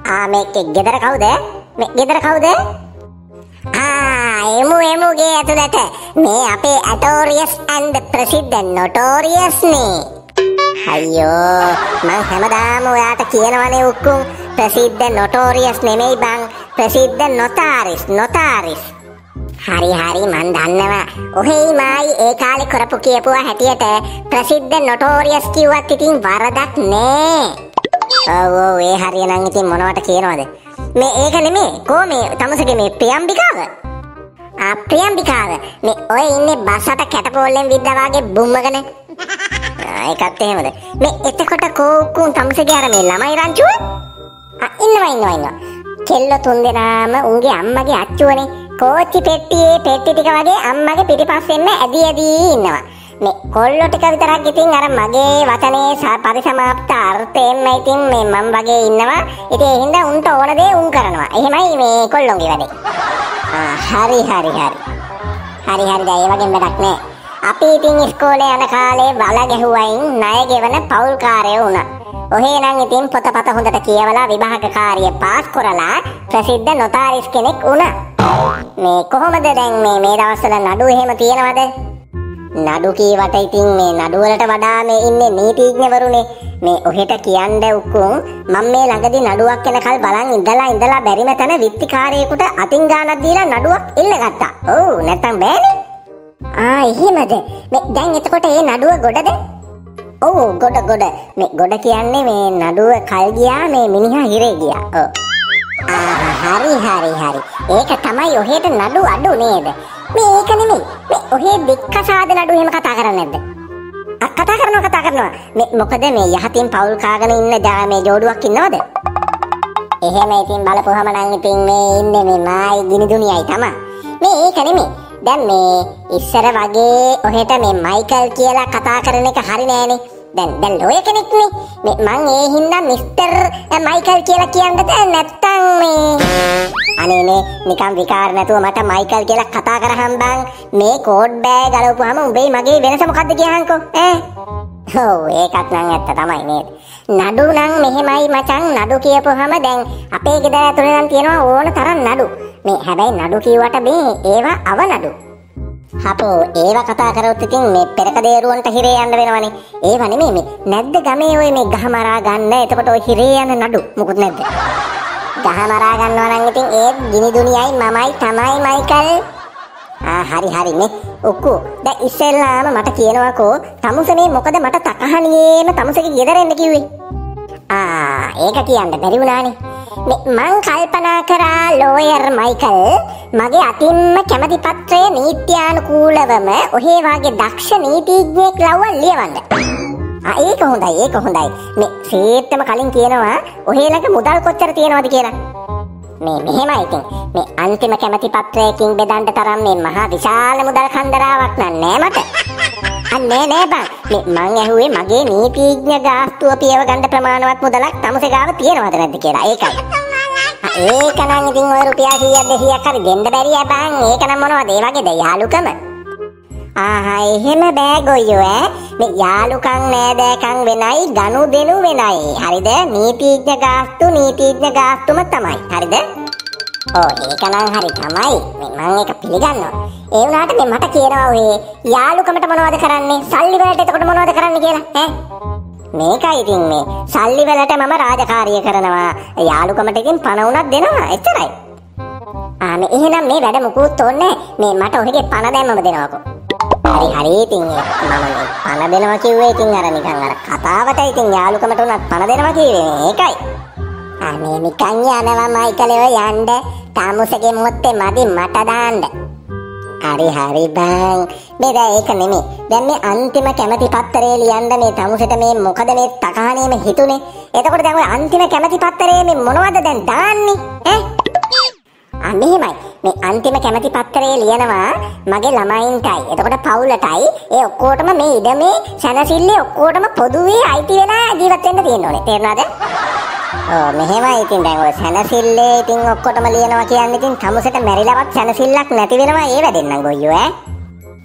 මේක ගෙදර කවුද? මේ ගෙදර කවුද? එමු ගේ ඇතුළට. මේ අපේ ඇටෝරියස් ඇන්ඩ් ප්‍රසිද්ධ නොටෝරියස් නේ. අයියෝ මං හැමදාම ඔයාට කියනවනේ උක්කුම් ප්‍රසිද්ධ නොටෝරියස් නෙමෙයි බං ප්‍රසිද්ධ නොතාරිස්. හරි මන් දන්නවා. ඔහේ මායි ඒ කාලේ කරපු කියපුවා හැටියට ප්‍රසිද්ධ නොටෝරියස් කිව්වත් ඉතින් වරදක් නෑ. ඔව් ඒ හරියනම් ඉතින් මොනවට කියනවද? මේ ඒක නෙමෙයි. මේ තමුසගේ මේ ප්‍රියම්බිකාව. ප්‍රියම්බිකාව. මේ ඔය ඉන්නේ බසට කැටපෝල්ලෙන් විද්දා වගේ බුම්මගෙන. ඒකත් එහෙමද? මේ එතකොට කෝකුන් තමුසගේ අර මේ ළමයි රංචුව? ඉන්නවා. කෙල්ල තුන් දෙනාම උන්ගේ අම්මගේ අච්චුවනේ. කෝච්චි පෙට්ටියේ පෙට්ටි ටික වගේ අම්මගේ පිටිපස්සෙන්ම ඇදී ඉන්නවා. මේ කොල්ලෝ ටික විතරක් ඉතින් අර මගේ වචනේ පරිසමාප්ත අර්ථයෙන්ම ඉතින් මේ මම වගේ ඉන්නවා. ඉතින් ඒ හින්දා උන්ට ඕන දේ උන් කරනවා. එහෙමයි මේ කොල්ලොන්ගේ වැඩේ. හරි. දැන් ඒ වගේ වැඩක් නෑ. අපි ඉතින් ඉස්කෝලේ යන කාලේ වල ගැහුවයින් ණය ගෙවන පවුල්කාරයෝ වුණා. ඔහේ නම් ඉතින් පොතපත හොඳට කියවලා විභාගකාරිය පාස් කරලා ප්‍රසිද්ධ නොතාරිස් කෙනෙක් වුණා. මේ කොහොමද දැන් මේ දවස්වල නඩු එහෙම තියනවද? නඩු කීවට ඉතින් මේ නඩු වලට වඩා මේ ඉන්නේ නීතිඥවරුනේ. මේ ඔහෙට කියන්න උකුම් මම මේ ළඟදී නඩුවක් වෙනකල් බලන් ඉඳලා බැරිම තැන විත්තිකාරයෙකුට අතින් ගානක් දීලා නඩුවක් ඉල්ලගත්තා. ඔව් නැත්තම් බෑනේ. එහෙමද? මේ දැන් එතකොට මේ නඩුව ගොඩද? ඔව් ගොඩ. මේ ගොඩ කියන්නේ මේ නඩුව කල් ගියා මේ මිනිහා හිරේ ගියා. ඔව්. හරි. ඒක තමයි ඔහෙට නඩු අඩු නේද? මේ ඒක නෙමෙයි. මේ ඔහේ දික්කසාද නඩු එහෙම කතා කරන්නේ නැද්ද? කතා කරනවා. මේ මොකද මේ යහතින් පවුල් කාගෙන ඉන්න මේ ජෝඩුවක් ඉන්නවද? එහෙම ඉතින් බලපුවම නම් ඉතින් මේ ඉන්නේ මේ මායි ගිනි දුනියයි තමයි. මේ ඒක නෙමෙයි. දැන් මේ ඉස්සර වගේ ඔහෙට මේ මයිකල් කියලා කතා කරන එක හරි නෑනේ. දැන් ලෝය කෙනෙක්නේ. මේ මං ඒ හින්දා මිස්ටර් මයිකල් කියලා කියන්නද නැත්තම් මේ අනේ මේ නිකන් විකාර නැතුව මට මයිකල් කියලා කතා කරහම් බං. මේ කෝඩ් බෑ ගලවපුවාම උඹේ මගේ වෙනස මොකද්ද කියහන්කෝ ඔව් ඒකත් නම් ඇත්ත තමයි නේද? නඩු නම් මෙහෙමයි මචං. නඩු කියපුවාම දැන් අපේ ගෙදර ඇතුලේ නම් තියෙනවා ඕන තරම් නඩු. මේ හැබැයි නඩු කිව්වට මේ ඒවා අවනඩු. හපෝ ඒවා කතා කරොත් ඉතින් මේ පෙරක දේරුවන්ට හිරේ යන්න වෙනවනේ. ඒව නෙමෙයි මේ නැද්ද ගමේ ඔය මේ ගහ මරා ගන්න. එතකොට ඔය හිරේ යන නඩු මොකුත් නැද්ද? ගහ මරා ගන්නවා නම් ඉතින් ඒ ගිනි දුනියයි මමයි තමයි මයිකල්. හරි නේ ඔක්කො. දැන් ඉස්සෙල්ලාම මට කියනවාකෝ තමුසේ මොකද මට තකහණියේම තමුසේගේ ගෙදර එන්න කිව්වේ? ඒක කියන්න බැරි වුණානේ. මං කල්පනා කරා ලෝයර් මයිකල් මගේ අතින්ම කැමති පත්‍රය නීත්‍යානුකූලවම ඔහේ වාගේ දක්ෂ නීතිඥයෙක් ලව්වා ලියවන්න. ඒක හොඳයි. මේ සීත්තම කලින් කියනවා ඔහේ ළඟ මුදල් කොච්චර තියෙනවද කියලා. මේ මෙහෙමයි ඉතින් මේ අන්තිම කැමති පත්‍රයකින් බෙදන්න තරම් මේ මහා විශාල මුදල් කන්දරාවක් නෑ මට. නෑ බං. මං ඇහුවේ මගේ නීතිඥ ගාස්තුව පියව ගන්න ප්‍රමාණවත් මුදලක් තමුසේ ගාව තියෙනවද නැද්ද කියලා. ඒකයි. ඒක නම් ඉතින් ඔය රුපියල් 100ක් 200ක් හරි දෙන්න බැරිය බං. ඒක නම් මොනවද ඒ වගේද යාළුකම? එහෙම බෑ ගොයියෝ මේ යාළුකම් නෑදෑකම් වෙනයි ගනුදෙනු වෙනයි. හරිද? නීතිඥ ගාස්තුම තමයි. හරිද? ඒක නම් හරි තමයි. මම ඒක පිළිගන්නවා. ඒ වුණාට මේ මට කියනවා ඔය යාළුකමට මොනවද කරන්නේ? සල්ලි වලට එතකොට මොනවද කරන්නේ කියලා මේකයි ඉතින් මේ සල්ලි වලට මම රාජකාරිය කරනවා. යාළුකමට ඉතින් පණ උනක් දෙනවා. එච්චරයි. මේ එහෙනම් මේ වැඩ මොකුත් ඕනේ මේ මට ඔහේගේ පණ දැම්මම දෙනවකෝ. හරි ඉතින් මම මේ පණ දෙනවා කිව්වේ ඉතින් අර නිකන් අර කතාවට ඉතින් යාළුකමට උනත් පණ දෙනවා කිව්වේ ඒකයි. මේ නිකන් යනවා මයිකලේ ඔය යන්න තාමුසගේ මොත්තේ මදි මට දාන්න. හරි බං. මේ දැන් ඒක නෙමෙයි. දැන් මේ අන්තිම කැමැති පත්‍රේ ලියන්න මේ තමුසෙට මේ මොකද මේ තකහණියම හිතුනේ. එතකොට දැන් ඔය අන්තිම කැමැති පත්‍රේ මේ මොනවද දැන් දාන්නේ? මෙහෙමයි. මේ අන්තිම කැමැති පත්‍රේ ලියනවා මගේ ළමයින්ටයි. එතකොට පවුලටයි. ඒ ඔක්කොටම මේ ඉඩමේ සැනසille ඔක්කොටම පොදුවේ අයිති වෙලා ජීවත් වෙන්න තියෙන්න ඕනේ. තේරුණාද? මෙහෙමයි ඉතින් දැන් ඔය සැනසille ඉතින් ඔක්කොටම ලියනවා කියන්නේ ඉතින් තමුසෙට මැරිලවත් සැනසෙල්ලක් නැති වෙනවා ඒ වැඩෙන්නම් ගොයියෝ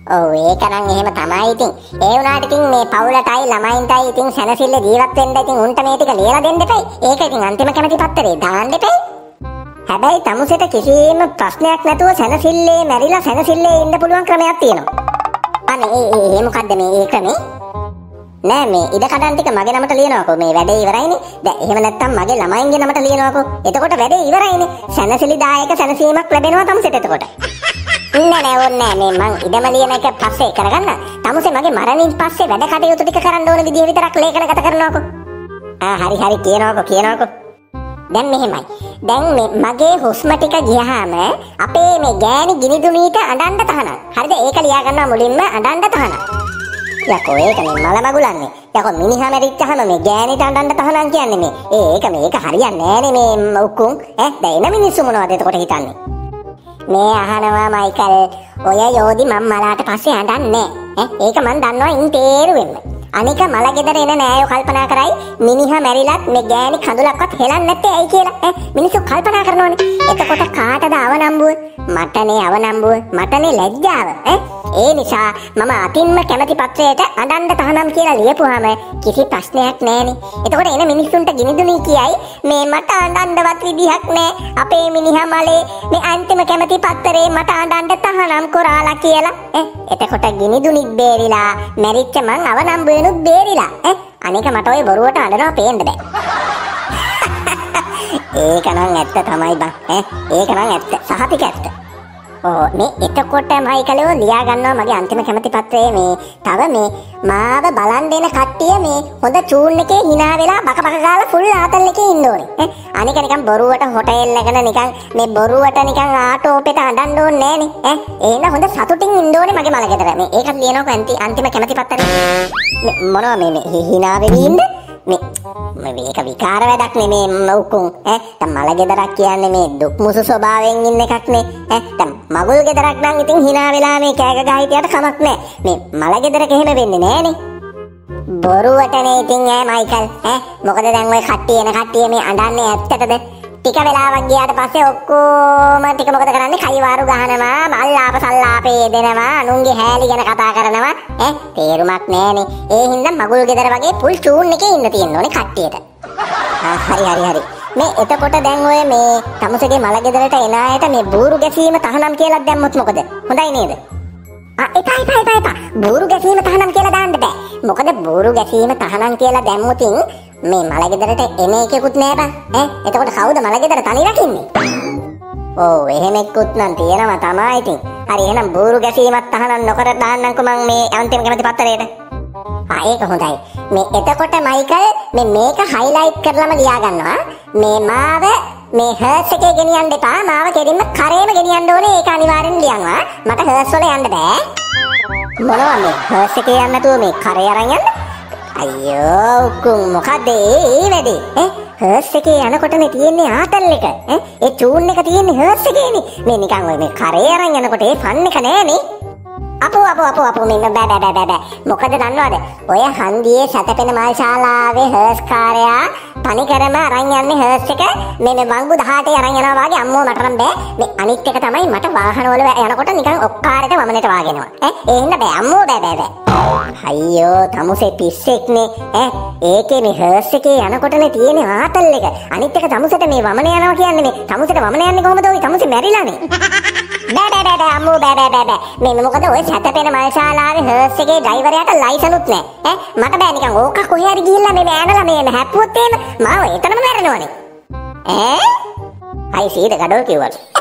ඔව් ඒක නම් එහෙම තමයි ඉතින්. ඒ වුණාට ඉතින් මේ පවුලටයි ළමයින්ටයි ඉතින් සැනසෙල්ල ජීවත් වෙන්න ඉතින් උන්ට මේ ටික ලියලා දෙන්න එපයි. ඒක ඉතින් අන්තිම කැමැති පත්තරේ දාන්න එපයි. හැබැයි තමුසෙට කිසිම ප්‍රශ්නයක් නැතුව සැනසෙල්ලේ මැරිලා සැනසෙල්ලේ ඉන්න පුළුවන් ක්‍රමයක් තියෙනවා. අනේ ඒ මොකද්ද මේ ක්‍රමේ? නෑ මේ ඉඩ කඩන් ටික මගේ නමට ලියනවාකෝ. මේ වැඩේ ඉවරයිනේ. දැන් එහෙම නැත්තම් මගේ ළමයින්ගේ නමට ලියනවාකෝ. එතකොට වැඩේ ඉවරයිනේ. සැනසෙලිදායක සැනසීමක් ලැබෙනවා තමුසෙට එතකොට. නෑ ඕනේ නෑ මේ මං ඉඩම ලියන එක පස්සේ කරගන්න. තමුසේ මගේ මරණින් පස්සේ වැඩ කටයුතු ටික කරන්න ඕන විදිය විතරක් ලේඛනගත කරනවාකෝ. හරි කියනවාකෝ. දැන් මෙහෙමයි. දැන් මේ මගේ හුස්ම ටික ගියාම අපේ මේ ගෑණි ගිනිදුනීට අඬන්න තහනම්. හරිද? ඒක ලියා ගන්නවා මුලින්ම අඬන්න තහනම්. යකෝ ඒක මේ මල මගුලන්නේ. යකෝ මිනිහා මැරිච්චහම මේ ගෑණිට අඬන්න තහනම් කියන්නේ මේ. මේක හරියන්නේ නෑනේ මේ උකුන්. දැන් එන මිනිස්සු මොනවද එතකොට හිතන්නේ? මේ අහනවා මයිකල් ඔය යෝදි මම මලාට පස්සේ අඬන්නේ නෑ. ඒක මන් දන්නවා ඉන් තේරුවෙන්න. අනික මල ගෙදර එන නෑයෝ කල්පනා කරයි මිනිහා මැරිලත් මේ ගෑණි කඳුලක්වත් හෙලන්නේ නැත්තේ ඇයි කියලා. මිනිස්සු කල්පනා කරනවානේ. එතකොට කාටද අවනම්බුව? මටනේ අවනම්බුව. මටනේ ලැජ්ජාව. ඒ නිසා මම අතින්ම කැමැති පත්‍රයට අඬන්න තහනම් කියලා ලියපුවාම කිසි ප්‍රශ්නයක් නෑනේ. එතකොට එන මිනිස්සුන්ට ගිනිදුනි කියයි මේ මට අඬන්නවත් විදිහක් නෑ. අපේ මිනිහා මලේ මේ අන්තිම කැමැති පත්‍රේ මට අඬන්න තහනම් කරාලා කියලා. එතකොට ගිනිදුනිත් බේරිලා මැරිච්ච මං අවනම්බුවෙනුත් බේරිලා. අනික මට ඔය බොරුවට අඬනවා පේන්න බෑ. ඒක නම් ඇත්ත තමයි බං. ඒක නම් ඇත්ත. සහතික ඇත්ත. මේ එතකොට මයිකලෝ ලියා ගන්නවා මගේ අන්තිම කැමැති පත්‍රයේ මේ තව මේ මාව බලන් දෙන කට්ටිය මේ හොඳ චූන් එකේ hina වෙලා බක ගාලා ෆුල් ආතල් එකේ ඉන්න ඕනේ. අනික නිකන් බොරුවට හොටෙල් එකන නිකන් මේ බොරුවට නිකන් ආටෝපෙට අඬන්න ඕනේ නෑනේ. එහෙනම් හොඳ සතුටින් ඉන්න ඕනේ මගේ මල ගෙදර. මේ ඒකත් ලියනකො අන්තිම කැමැති පත්‍රේ. මොනවා මේ hina වෙවි ඉන්න මේක විකාර වැඩක් නේ මේ උකුන්. දැන් මල ගෙදරක් කියන්නේ මේ දුක් මුසු ස්වභාවයෙන් ඉන්න එකක් නේ. දැන් මගුල් ගෙදරක් නම් ඉතින් hina වෙලා මේ කෑග ගහ හිටියට කමක් නෑ. මේ මල ගෙදරක එහෙම වෙන්නේ නෑනේ. බොරුවටනේ ඉතින් මයිකල්. මොකද දැන් ඔය කට්ටිය මේ අඬන්නේ ඇත්තටද? ටික වෙලාවක් ගියාට පස්සේ ඔක්කොම ටික මොකද කරන්නේ? කයිවාරු ගහනවා, මල්ලාප සල්ලාපේ දෙනවා, අනුන්ගේ හැලි ගැන කතා කරනවා. තේරුමක් නෑනේ. ඒ හින්දා මගුල් ගෙදර වගේ පුල් චූන් එකේ ඉන්න තියෙන්න ඕනේ කට්ටියට. හරි. මේ එතකොට දැන් ඔය මේ තමුසේගේ මල ගෙදරට එන අයට මේ බూరు ගැසීම තහනම් කියලා දැම්මොත් මොකද? හොඳයි නේද? එපා. බూరు ගැසීම තහනම් කියලා දාන්න බෑ. මොකද බూరు ගැසීම තහනම් කියලා දැම්මුතින් මේ මල ගෙදරට එන එකෙකුත් නෑ බං. එතකොට කවුද මල ගෙදර තනි රකින්නේ? ඔව් එහෙම එක්කුත් නම් තියෙනවා තමයි ඉතින්. හරි එහෙනම් බూరు ගැසීමත් තහනම් නොකර දාන්නම්කෝ මං මේ අන්තිම කැමැති පත්‍රයට. ඒක හොඳයි. මේ එතකොට මයිකල් මේක හයිලයිට් කරලාම ලියා ගන්නවා. මේ මාව මේ හර්ස් එකේ ගෙනියන්න එපා. මාව කෙලින්ම කරේම ගෙනියන්න ඕනේ. ඒක අනිවාර්යෙන් ලියනවා. මට හර්ස් වල යන්න බෑ. මොනවා මේ හර්ස් එකේ යන්න නැතුව මේ කරේ අරන් යන්න? අයියෝ උකුන් මොකද ඒ වැඩේ? හර්ස් එකේ යනකොටනේ තියෙන්නේ ආතල් එක. ඒ චූන් එක තියෙන්නේ හර්ස් එකේනේ. මේ නිකන් ඔය මේ කරේ අරන් යනකොට ඒ ෆන් එක නෑනේ. අපෝ මෙන්න බෑ. මොකද දන්නවද? ඔය හන්දියේ සැතපෙන මල් ශාලාවේ හර්ස් කාර්යයා තනිකරම අරන් යන්නේ හර්ස් එක මේ වංගු 18 අරන් යනවා වගේ අම්මෝ මට නම් බෑ. මේ අනිත් එක තමයි මට වාහනවල යනකොට නිකන් ඔක්කාරයට වමනට වාගෙනවා. ඒ හින්දා බෑ අම්මෝ බෑ. අයියෝ තමුසේ පිස්සෙක්නේ. ඒකේ මේ හර්ස් එකේ යනකොටනේ තියෙන්නේ ආතල් එක. අනිත් එක තමුසෙට මේ වමන යනවා කියන්නේ මේ තමුසෙට වමන යන්නේ කොහමද? ඔය තමුසේ මැරිලානේ. බෑ අම්මෝ බෑ. මේ මොකද ඔය සැතපෙන මල් ශාලාවේ හර්ස් එකේ ඩ්‍රයිවරයාට ලයිසන්ුත් නෑ. මට බෑ නිකන් ඕක කොහේ හරි ගිහිල්ලා මේ ඇනලා මේ හැප්පුවොත් එහෙම මාව එතනම මැරෙනවනේ. අයි සීද ගඩොල් කිව්වට.